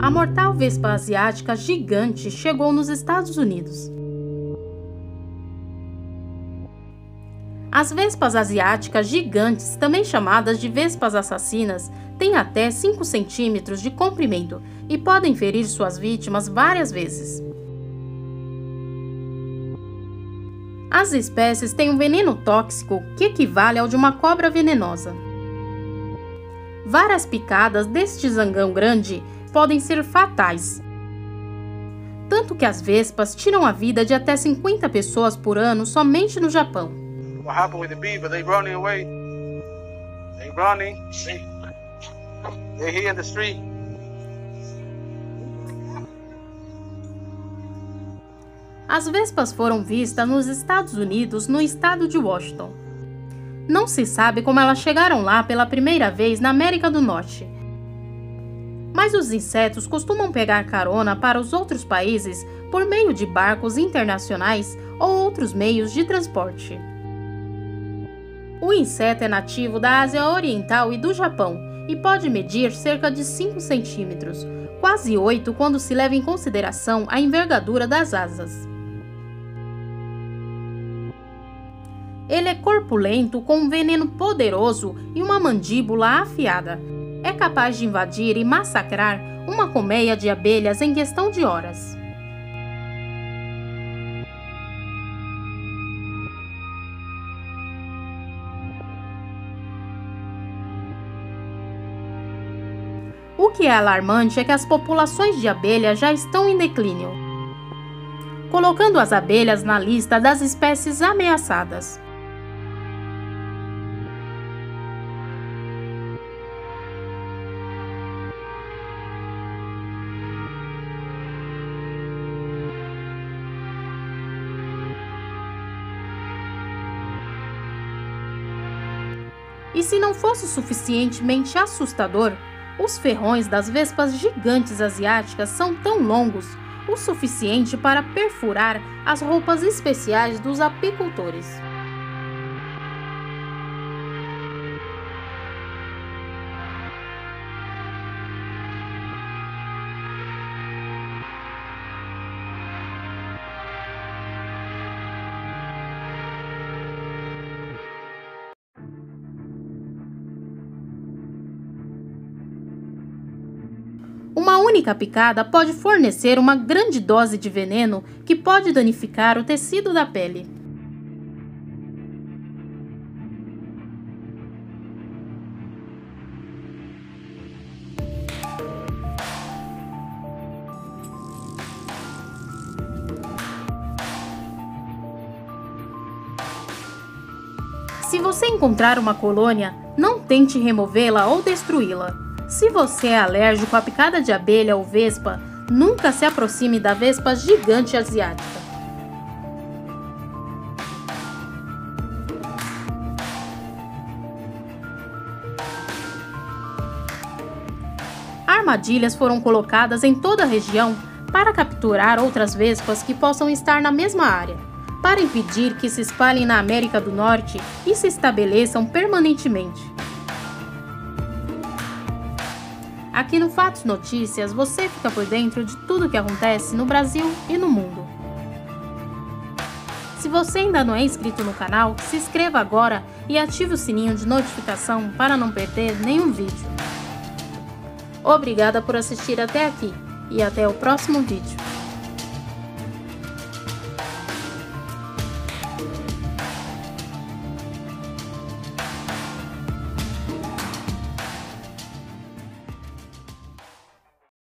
a mortal vespa asiática gigante chegou nos Estados Unidos. As vespas asiáticas gigantes, também chamadas de vespas assassinas, têm até 5 centímetros de comprimento e podem ferir suas vítimas várias vezes. As espécies têm um veneno tóxico que equivale ao de uma cobra venenosa. Várias picadas deste zangão grande podem ser fatais. Tanto que as vespas tiram a vida de até 50 pessoas por ano somente no Japão. What happened with the beaver? They running away. They running. They're here in the street. As vespas foram vistas nos Estados Unidos, no estado de Washington. Não se sabe como elas chegaram lá pela primeira vez na América do Norte. Mas os insetos costumam pegar carona para os outros países por meio de barcos internacionais ou outros meios de transporte. O inseto é nativo da Ásia Oriental e do Japão e pode medir cerca de 5 centímetros, quase 8 quando se leva em consideração a envergadura das asas. Ele é corpulento, com um veneno poderoso e uma mandíbula afiada. É capaz de invadir e massacrar uma colmeia de abelhas em questão de horas. O que é alarmante é que as populações de abelhas já estão em declínio, colocando as abelhas na lista das espécies ameaçadas. E se não fosse suficientemente assustador, os ferrões das vespas gigantes asiáticas são tão longos o suficiente para perfurar as roupas especiais dos apicultores. Uma única picada pode fornecer uma grande dose de veneno que pode danificar o tecido da pele. Se você encontrar uma colônia, não tente removê-la ou destruí-la. Se você é alérgico à picada de abelha ou vespa, nunca se aproxime da vespa gigante asiática. Armadilhas foram colocadas em toda a região para capturar outras vespas que possam estar na mesma área, para impedir que se espalhem na América do Norte e se estabeleçam permanentemente. Aqui no Fatos Notícias você fica por dentro de tudo o que acontece no Brasil e no mundo. Se você ainda não é inscrito no canal, se inscreva agora e ative o sininho de notificação para não perder nenhum vídeo. Obrigada por assistir até aqui e até o próximo vídeo.